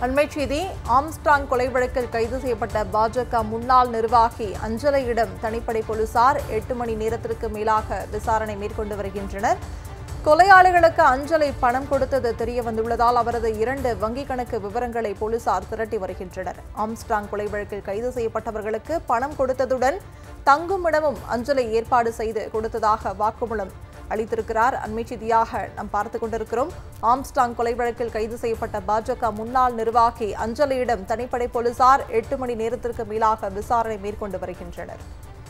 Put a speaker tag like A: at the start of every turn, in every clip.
A: அண்மை செய்தி ஆம்ஸ்ட்ராங் கொலை வழக்கில் கைது செய்யப்பட்ட பாஜக முன்னாள் நிர்வாகி அஞ்சலையிடம் தனிப்படை போலீசார் 8 மணி நேரத்திற்கு மேலாக விசாரணை மேற்கொண்டு வருகின்றனர். கொலையாளிகளுக்கு அஞ்சலை பணம் கொடுத்தது தெரிய வந்துள்ளதால் அவரது 2 வங்கிக் கணக்கு விவரங்களை போலீசார் திரட்டி வருகின்றனர். ஆம்ஸ்ட்ராங் கொலை வழக்கில் கைது செய்யப்பட்டவர்களுக்கு பணம் கொடுத்ததுடன் தங்குமிடமும் அஞ்சலை ஏற்பாடு செய்து கொடுத்ததாக வாக்குமூலம் அளித்திருக்கிறார். அண்மை செய்தியாக நாம் பார்த்துக் கொண்டிருக்கிறோம். ஆம்ஸ்ட்ராங் கொலை வழக்கில் கைது செய்யப்பட்ட பாஜக முன்னாள் நிர்வாகி அஞ்சலியிடம் தனிப்படை போலீசார் 8 மணி நேரத்திற்கு மேலாக விசாரணை மேற்கொண்டு வருகின்றனர்.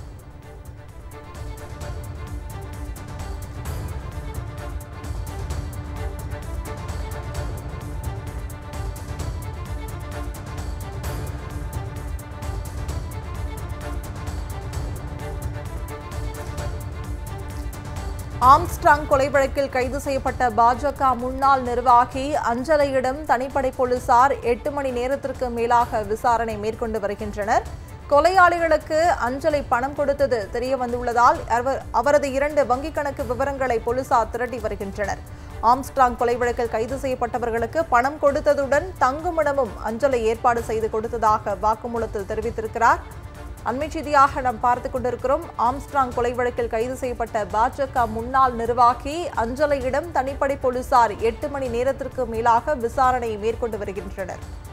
A: ஆம்ஸ்ட்ராங் கொலை வழக்கில் கைது செய்யப்பட்ட பாஜக முன்னாள் நிர்வாகி அஞ்சலையிடம் தனிப்படை போலீசார் 8 மணி நேரத்திற்கு மேலாக விசாரணை மேற்கொண்டு வருகின்றனர். கொலையாளிகளுக்கு அஞ்சலை பணம் கொடுத்தது தெரிய வந்துள்ளதால் அவரது 2 வங்கிக் கணக்கு விவரங்களை போலீசார் திரட்டி வருகின்றனர். ஆம்ஸ்ட்ராங் கொலை வழக்கில் கைது செய்யப்பட்டவர்களுக்கு பணம் கொடுத்ததுடன் தங்குமிடமும் அஞ்சலை ஏற்பாடு செய்து கொடுத்ததாக வாக்குமூலத்தில் தெரிவித்திருக்கிறார். அண்மை செய்தியாக நாம் பார்த்துக் கொண்டிருக்கிறோம். ஆம்ஸ்ட்ராங் கொலை வழக்கில் கைது செய்யப்பட்ட பாஜக முன்னாள் நிர்வாகி அஞ்சலையிடம் தனிப்படை போலீசார் 8 மணி நேரத்திற்கு மேலாக விசாரணை மேற்கொண்டு வருகின்றனர்.